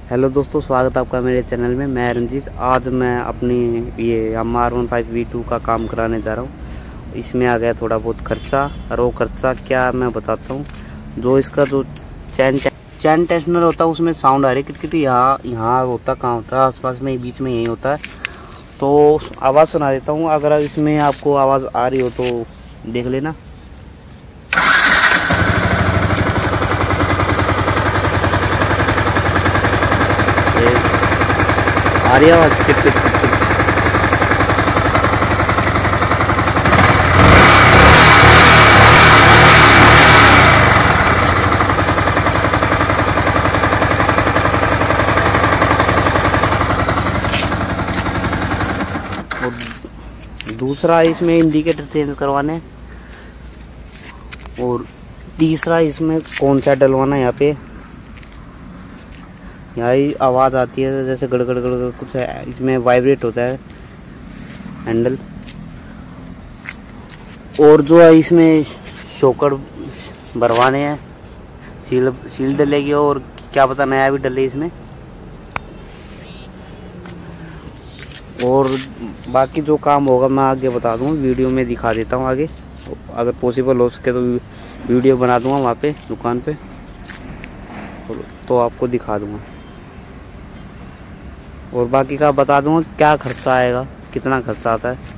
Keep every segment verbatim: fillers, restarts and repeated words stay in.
Hello दोस्तों, स्वागत है आपका मेरे चैनल में। मैं रंजीत। आज मैं अपनी ये Yamaha R one five V two का काम कराने जा रहा हूँ। इसमें आ गया थोड़ा बहुत खर्चा, और वो खर्चा क्या मैं बताता हूँ। जो इसका जो चैन चैन टेंशनर होता है उसमें साउंड आ रही है किट, यहाँ यहाँ होता कहाँ होता है, आसपास में बीच में यही होता है। तो आवाज़ सुना देता हूँ, अगर इसमें आपको आवाज़ आ रही हो तो देख लेना। आ रही आवाज़ किट किट किट किट। दूसरा इसमें इंडिकेटर चेंज करवाने, और तीसरा इसमें कौन सा डलवाना है। यहाँ पे यहाँ आवाज़ आती है जैसे गड़ गड़ गड़ कुछ है, इसमें वाइब्रेट होता है हैंडल। और जो है इसमें शॉकर भरवाने हैं, सील सील डलेगी, और क्या पता नया भी डले इसमें। और बाकी जो काम होगा मैं आगे बता दूँगा, वीडियो में दिखा देता हूँ आगे। अगर पॉसिबल हो सके तो वीडियो बना दूँगा वहाँ पे दुकान पे, तो आपको दिखा दूँगा। और बाकी का बता दूँगा क्या खर्चा आएगा, कितना खर्चा आता है।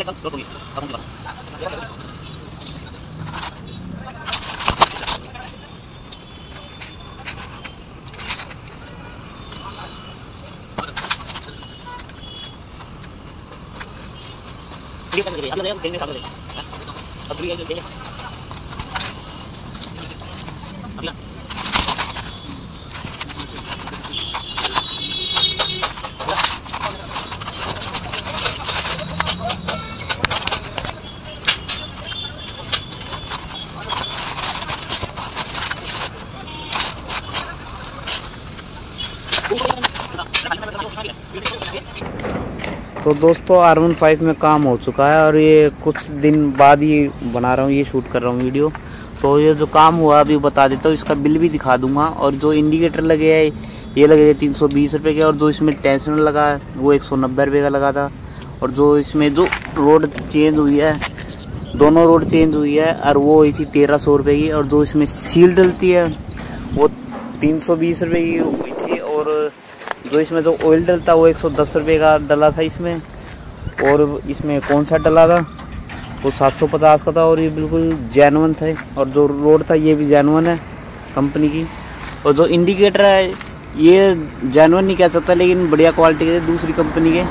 तो दोस्तों आर वन फाइव में काम हो चुका है और ये कुछ दिन बाद ही बना रहा हूँ, ये शूट कर रहा हूँ वीडियो। तो ये जो काम हुआ अभी बता देता हूँ, इसका बिल भी दिखा दूंगा। और जो इंडिकेटर लगे है ये लगे तीन सौ बीस रुपये के, और जो इसमें टेंशनर लगा है वो एक सौ नब्बे रुपये का लगा था। और जो इसमें जो रोड चेंज हुई है, दोनों रोड चेंज हुई है और वो हुई थी तेरह सौ रुपये की। और जो इसमें सील डलती है वो तीन सौ बीस रुपये की हुई थी। और जो इसमें जो ऑयल डलता वो एक सौ दस रुपये का डला था इसमें। और इसमें कौन सा डला था वो सात सौ पचास का था, और ये बिल्कुल जेन्युइन था। और जो रोड था ये भी जेन्युइन है कंपनी की। और जो इंडिकेटर है ये जेन्युइन नहीं कह सकता, लेकिन बढ़िया क्वालिटी के दूसरी कंपनी के।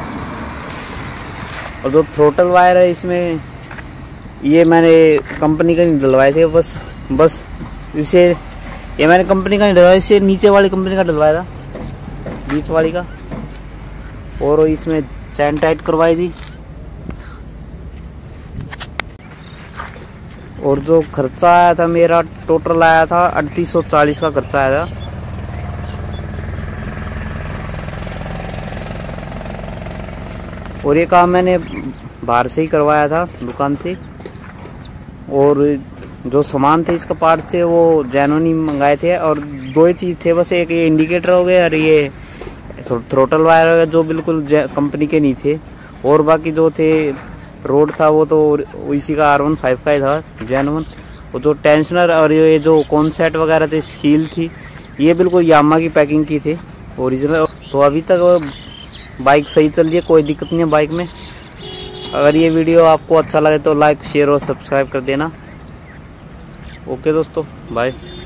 और जो थ्रोटल वायर है इसमें ये मैंने कंपनी का नहीं डलवाए थे, बस बस इसे ये मैंने कंपनी का नहीं डलवाया, इसे नीचे वाली कंपनी का डलवाया था, बीच वाली का। और इसमें चैन टाइट करवाई थी। और जो खर्चा आया था मेरा टोटल आया था अड़तीस सौ चालीस का खर्चा आया था। और ये काम मैंने बाहर से ही करवाया था दुकान से। और जो सामान थे इसका पार्ट थे वो जेन्युइन ही मंगाए थे। और दो ही चीज़ थे बस, एक ये इंडिकेटर हो गया और ये थ्रोटल वायर हो गया जो बिल्कुल कंपनी के नहीं थे। और बाकी जो थे रोड था वो तो इसी का आर वन फाइव का ही था जेन्युइन। वो जो टेंशनर और ये जो कॉन्सेट वगैरह थे, शील थी, ये बिल्कुल यामा की पैकिंग की थे ओरिजिनल। तो अभी तक बाइक सही चल रही है, कोई दिक्कत नहीं है बाइक में। अगर ये वीडियो आपको अच्छा लगे तो लाइक शेयर और सब्सक्राइब कर देना। ओके दोस्तों, बाय।